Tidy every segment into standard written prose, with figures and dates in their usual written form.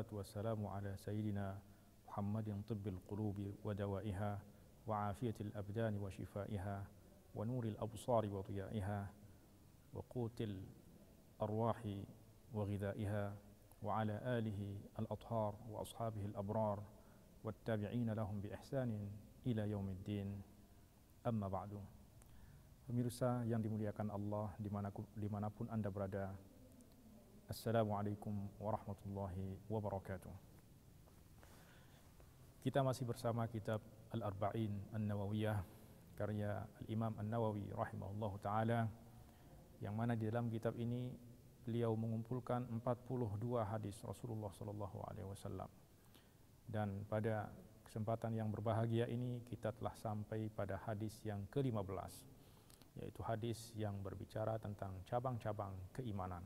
والسلام على سيدنا محمد طب القلوب ودوائها وعافية الأبدان وشفائها ونور الأبصار وضيائها وقوت الأرواح وغذائها وعلى آله الأطهار وأصحابه الأبرار والتابعين لهم بإحسان إلى يوم الدين أما بعد. Pemirsa yang dimuliakan Allah dimanapun Anda berada, Assalamualaikum warahmatullahi wabarakatuh. Kita masih bersama kitab Al-Arba'in An-Nawawiyah karya Al-Imam An-Nawawi rahimahullahu ta'ala, yang mana di dalam kitab ini beliau mengumpulkan 42 hadis Rasulullah SAW. Dan pada kesempatan yang berbahagia ini kita telah sampai pada hadis yang ke-15, yaitu hadis yang berbicara tentang cabang-cabang keimanan.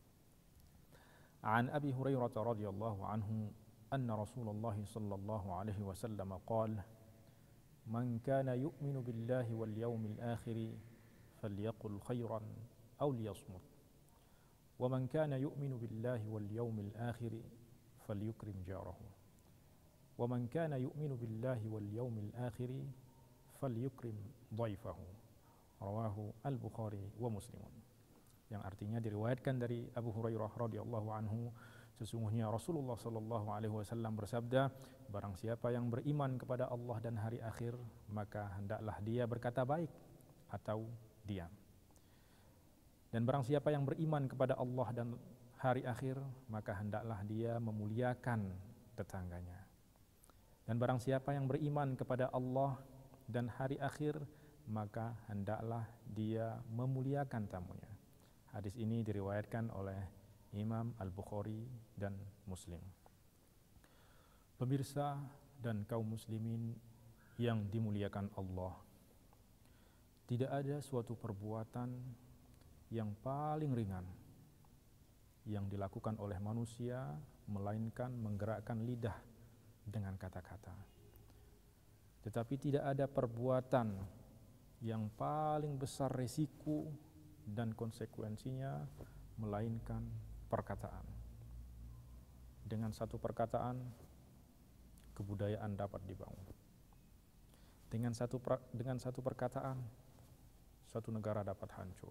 An Abi Hurairah radhiyallahu anhu anna Rasulullah sallallahu alaihi wasallam qala man kana yu'minu billahi wal yawmil akhir falyaqul khairan aw liyasmut wa man kana yu'minu billahi wal yawmil akhir falyukrim jarahu wa man kana yu'minu billahi wal yawmil akhir falyukrim dhaifahu. Rawahu Al-Bukhari wa Muslimun. Yang artinya diriwayatkan dari Abu Hurairah radhiyallahu anhu, sesungguhnya Rasulullah sallallahu alaihi wasallam bersabda, barang siapa yang beriman kepada Allah dan hari akhir, maka hendaklah dia berkata baik atau diam. Dan barang siapa yang beriman kepada Allah dan hari akhir, maka hendaklah dia memuliakan tetangganya. Dan barang siapa yang beriman kepada Allah dan hari akhir, maka hendaklah dia memuliakan tamunya. Hadis ini diriwayatkan oleh Imam Al-Bukhari dan Muslim. Pemirsa dan kaum muslimin yang dimuliakan Allah, tidak ada suatu perbuatan yang paling ringan yang dilakukan oleh manusia melainkan menggerakkan lidah dengan kata-kata. Tetapi tidak ada perbuatan yang paling besar resiko dan konsekuensinya melainkan perkataan. Dengan satu perkataan, kebudayaan dapat dibangun. Dengan satu perkataan, suatu negara dapat hancur.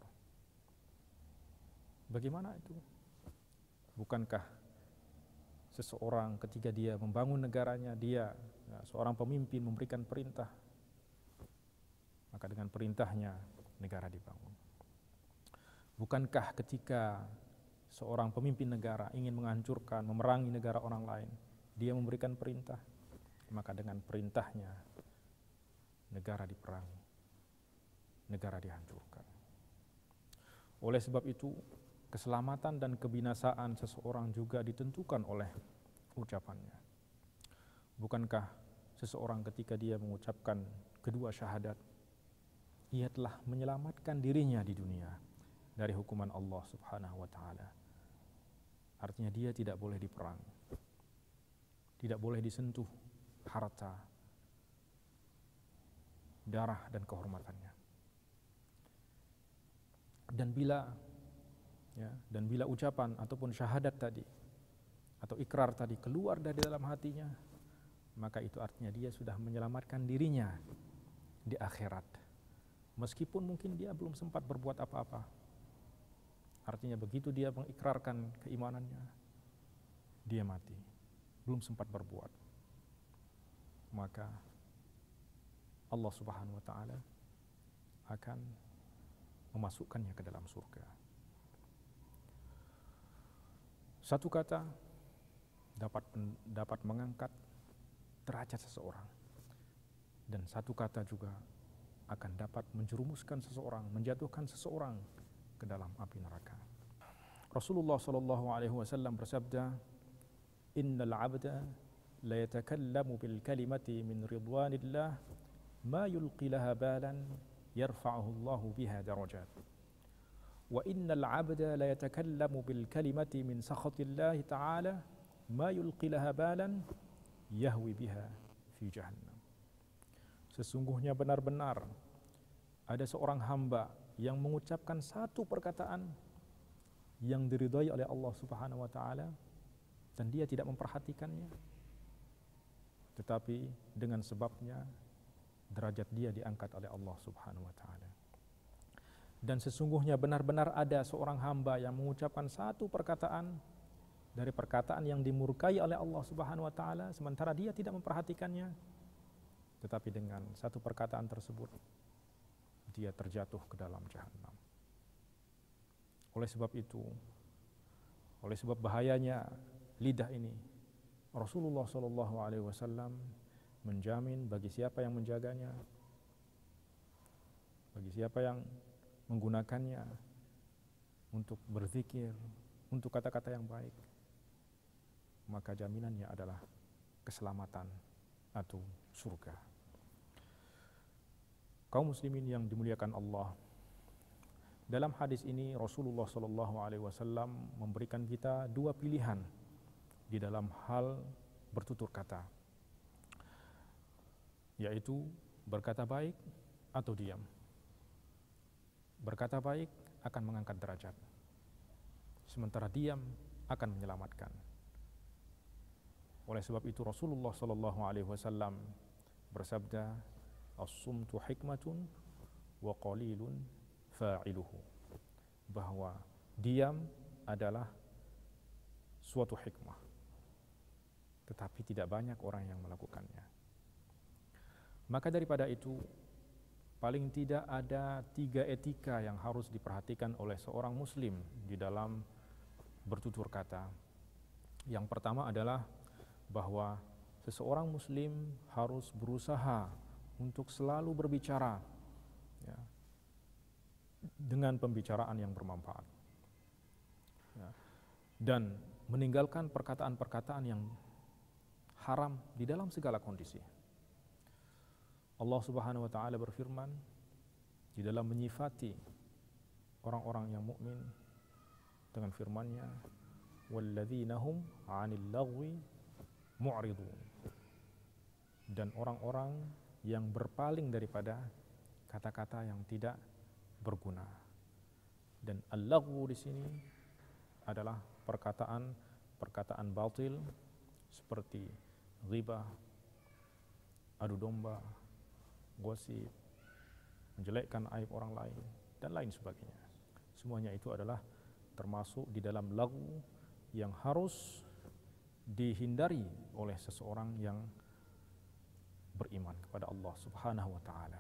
Bagaimana itu? Bukankah seseorang ketika dia membangun negaranya, seorang pemimpin memberikan perintah, maka dengan perintahnya negara dibangun. Bukankah ketika seorang pemimpin negara ingin menghancurkan, memerangi negara orang lain, dia memberikan perintah, maka dengan perintahnya negara diperangi, negara dihancurkan. Oleh sebab itu, keselamatan dan kebinasaan seseorang juga ditentukan oleh ucapannya. Bukankah seseorang ketika dia mengucapkan kedua syahadat, ia telah menyelamatkan dirinya di dunia dari hukuman Allah Subhanahu wa ta'ala. Artinya dia tidak boleh diperangi, tidak boleh disentuh harta, darah dan kehormatannya. Dan bila ucapan ataupun syahadat tadi atau ikrar tadi keluar dari dalam hatinya, maka itu artinya dia sudah menyelamatkan dirinya di akhirat. Meskipun mungkin dia belum sempat berbuat apa-apa. Artinya begitu dia mengikrarkan keimanannya, dia mati, belum sempat berbuat, maka Allah Subhanahu wa ta'ala akan memasukkannya ke dalam surga. Satu kata dapat mengangkat derajat seseorang, dan satu kata juga akan dapat menjerumuskan seseorang, menjatuhkan seseorang ke dalam api neraka. Rasulullah sallallahu alaihi wasallam bersabda, "Innal 'abda la yatakallamu bil kalimati min ridwanillah ma yulqi laha balan yarfa'uhu Allahu biha darajat. Wa innal 'abda la yatakallamu bil kalimati min sakhatillah ta'ala ma yulqi laha balan yahwi biha fi jahannam." Sesungguhnya benar-benar ada seorang hamba yang mengucapkan satu perkataan yang diridhai oleh Allah Subhanahu wa ta'ala, dan dia tidak memperhatikannya, tetapi dengan sebabnya derajat dia diangkat oleh Allah Subhanahu wa taala. Dan sesungguhnya benar-benar ada seorang hamba yang mengucapkan satu perkataan dari perkataan yang dimurkai oleh Allah Subhanahu wa taala, sementara dia tidak memperhatikannya, tetapi dengan satu perkataan tersebut dia terjatuh ke dalam jahanam. Oleh sebab itu, oleh sebab bahayanya lidah ini, Rasulullah SAW menjamin bagi siapa yang menjaganya, bagi siapa yang menggunakannya untuk berzikir, untuk kata-kata yang baik, maka jaminannya adalah keselamatan atau surga. Kaum muslimin yang dimuliakan Allah, dalam hadis ini Rasulullah SAW memberikan kita dua pilihan di dalam hal bertutur kata, yaitu berkata baik atau diam. Berkata baik akan mengangkat derajat, sementara diam akan menyelamatkan. Oleh sebab itu Rasulullah SAW bersabda, as-sumtu hikmatun wa qalilun fa'iluhu, bahwa diam adalah suatu hikmah, tetapi tidak banyak orang yang melakukannya. Maka daripada itu, paling tidak ada 3 etika yang harus diperhatikan oleh seorang muslim di dalam bertutur kata. Yang pertama adalah bahwa seseorang muslim harus berusaha untuk selalu berbicara, ya, dengan pembicaraan yang bermanfaat, ya, dan meninggalkan perkataan-perkataan yang haram di dalam segala kondisi. Allah Subhanahu wa taala berfirman di dalam menyifati orang-orang yang mukmin dengan firman-Nya, walladzina hum 'anil lagwi mu'ridun, dan orang-orang yang berpaling daripada kata-kata yang tidak berguna. Dan al-lagwu di sini adalah perkataan batil seperti ghibah, adu domba, gosip, menjelekkan aib orang lain, dan lain sebagainya. Semuanya itu adalah termasuk di dalam lagwu yang harus dihindari oleh seseorang yang beriman kepada Allah Subhanahu wa taala.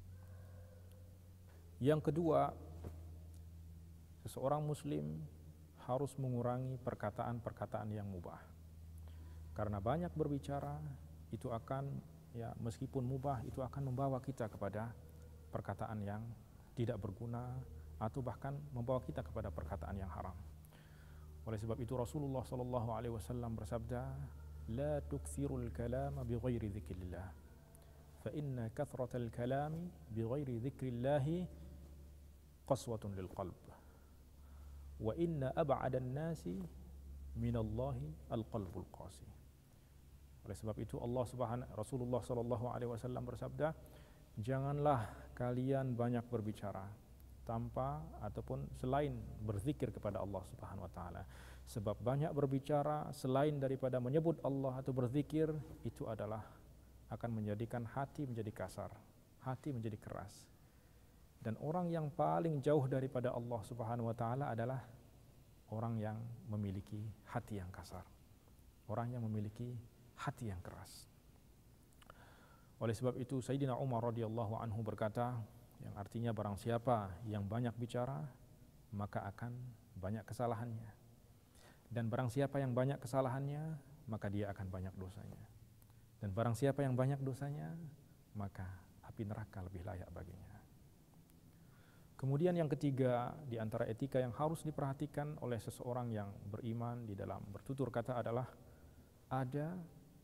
Yang kedua, seseorang muslim harus mengurangi perkataan-perkataan yang mubah. Karena banyak berbicara itu akan, ya, meskipun mubah, itu akan membawa kita kepada perkataan yang tidak berguna atau bahkan membawa kita kepada perkataan yang haram. Oleh sebab itu Rasulullah SAW bersabda, la tukthirul kalama bighairi dzikrillah, fa inna kathratal kalami bighairi dzikrillah qaswatun lil qalb, wa inna ab'adan nasi minallahi alqalbul qasi. Oleh sebab itu Rasulullah SAW bersabda, janganlah kalian banyak berbicara tanpa ataupun selain berzikir kepada Allah Subhanahu wa taala. Sebab banyak berbicara selain daripada menyebut Allah atau berzikir itu adalah akan menjadikan hati menjadi kasar, hati menjadi keras. Dan orang yang paling jauh daripada Allah Subhanahu wa taala adalah orang yang memiliki hati yang kasar, orang yang memiliki hati yang keras. Oleh sebab itu Sayyidina Umar radhiyallahu anhu berkata, yang artinya barang siapa yang banyak bicara maka akan banyak kesalahannya, dan barang siapa yang banyak kesalahannya maka dia akan banyak dosanya, dan barang siapa yang banyak dosanya maka api neraka lebih layak baginya. Kemudian yang ketiga di antara etika yang harus diperhatikan oleh seseorang yang beriman di dalam bertutur kata adalah ada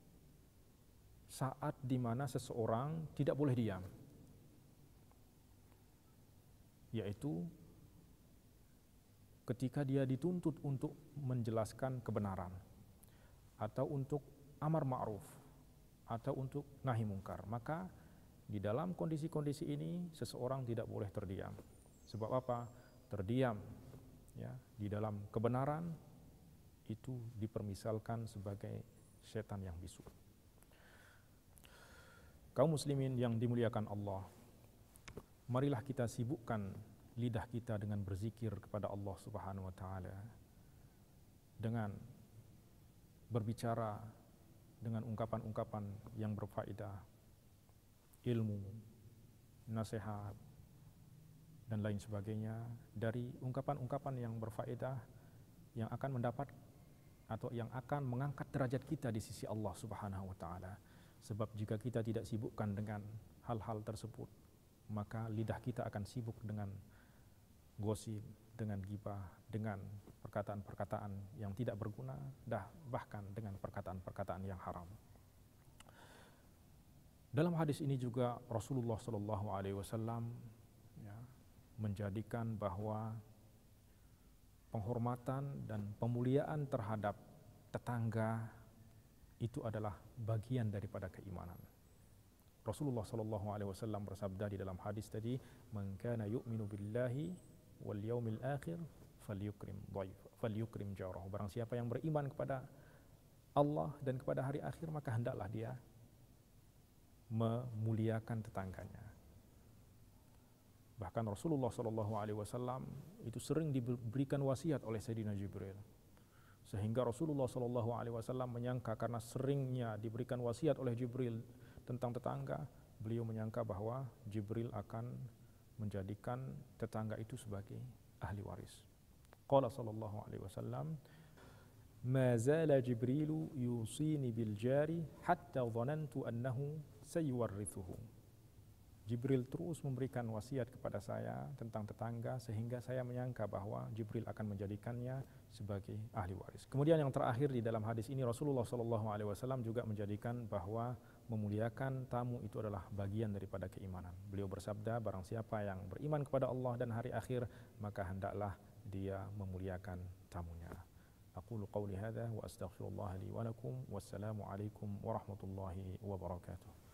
saat di mana seseorang tidak boleh diam, yaitu ketika dia dituntut untuk menjelaskan kebenaran atau untuk amar ma'ruf atau untuk nahi mungkar. Maka di dalam kondisi-kondisi ini seseorang tidak boleh terdiam. Sebab apa? Terdiam, ya, di dalam kebenaran itu dipermisalkan sebagai setan yang bisu. Kaum muslimin yang dimuliakan Allah, marilah kita sibukkan lidah kita dengan berzikir kepada Allah Subhanahu wa taala, dengan berbicara dengan ungkapan-ungkapan yang berfaedah, ilmu, nasihat, dan lain sebagainya, dari ungkapan-ungkapan yang berfaedah yang akan mendapat atau yang akan mengangkat derajat kita di sisi Allah Subhanahu wa taala. Sebab jika kita tidak sibukkan dengan hal-hal tersebut, maka lidah kita akan sibuk dengan gosip, dengan ghibah, dengan perkataan-perkataan yang tidak berguna, bahkan dengan perkataan-perkataan yang haram. Dalam hadis ini juga Rasulullah SAW menjadikan bahwa penghormatan dan pemuliaan terhadap tetangga itu adalah bagian daripada keimanan. Rasulullah SAW bersabda di dalam hadis tadi, "Man kana yu'minu billahi wal yaumil akhir falyukrim jarahu." Barang siapa yang beriman kepada Allah dan kepada hari akhir, maka hendaklah dia memuliakan tetangganya. Bahkan Rasulullah SAW itu sering diberikan wasiat oleh Sayyidina Jibril, sehingga Rasulullah SAW menyangka karena seringnya diberikan wasiat oleh Jibril tentang tetangga, beliau menyangka bahwa Jibril akan menjadikan tetangga itu sebagai ahli waris. Qala sallallahu alaihi wasallam, "Ma zala Jibrilu yusini bil jari hatta dhanantu annahu sayuwarrithuhu." Jibril terus memberikan wasiat kepada saya tentang tetangga sehingga saya menyangka bahwa Jibril akan menjadikannya sebagai ahli waris. Kemudian yang terakhir di dalam hadis ini Rasulullah SAW juga menjadikan bahwa memuliakan tamu itu adalah bagian daripada keimanan. Beliau bersabda, barang siapa yang beriman kepada Allah dan hari akhir, maka hendaklah dia memuliakan tamunya. Aqulu qawli hadza wa astaghfirullah li wa lakum. Wassalamu alaikum warahmatullahi wabarakatuh.